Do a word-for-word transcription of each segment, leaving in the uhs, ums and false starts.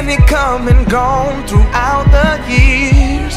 many come and gone throughout the years.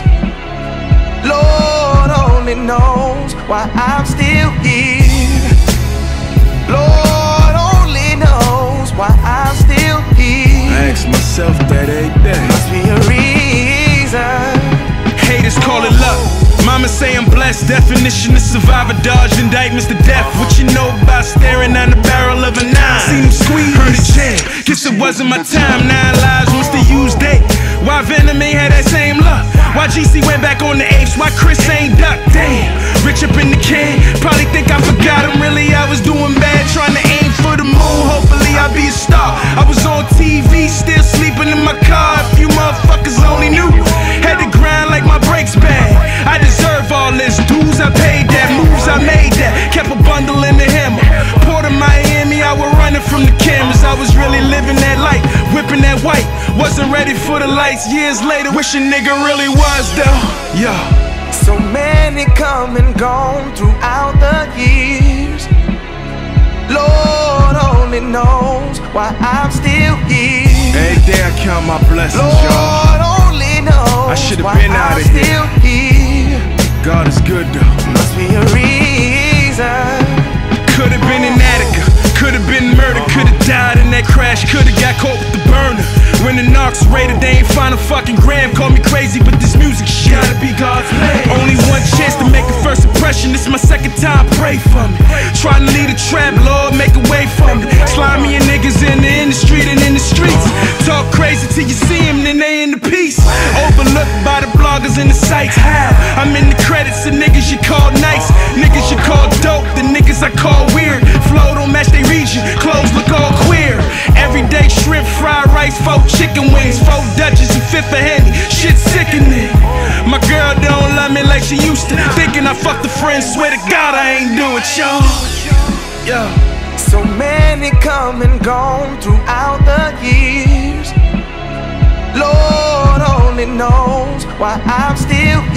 Lord only knows why I'm still here. Lord only knows why I'm still here. I ask myself that every day. Must be a reason. Haters call it luck. Mama say I'm blessed. Definition of survivor, dodged indictments to death. What you know about staring down the barrel of a nine? Seen him squeeze, heard a jam. Guess it wasn't my time. Nine lives, what's the use date? Why Venom ain't had that same luck? Why G C went back on the apes? Why Chris ain't duck? Damn, rich up in the can. Probably think I forgot him. Really, I was doing bad, trying to aim for the moon. Hopefully, I'll be a star. I was on T V, still sleeping in my car. A few motherfuckers only knew. Had to grind like my brakes bad. I deserve all this. Dues I paid that, moves I made that. Kept a bundle in the hammer. Port of Miami, I was running from the cameras. I was really living that life, whipping that white. Wasn't ready for the lights. Years later, wish a nigga really was though. Yeah. So many come and gone throughout the years. Lord only knows why I'm still here. Every day I count my blessings, Lord y'all. only knows I should have why been out I'm of here. still here. God is good though. Must be a reason. Could've been in Attica, could've been murdered, could've died in that crash, could've got caught with the burner. When the Knox raided, they ain't find a fucking gram. Call me crazy, but this music shit gotta be God's plan. Only one chance to make a first impression. This is my second time, pray for me. Try to lead a trap, Lord, make a way for me. Slimy and niggas in the industry and in the streets. Talk crazy till you see them, then they in the piece. Overlooked by the bloggers and the sites. How? I'm in the credits of niggas you call nice. Niggas you call dope, the niggas I call weird. Flow don't match they region, clothes look all queer. Everyday shrimp, fried rice, four chicken wings, four Dutchess and fifth of Henny. Shit sickening. My girl don't love me like she used to. Thinking I fucked a friend, swear to God I ain't do it, y'all. Yeah. So many come and gone throughout the years. Lord only knows why I'm still here.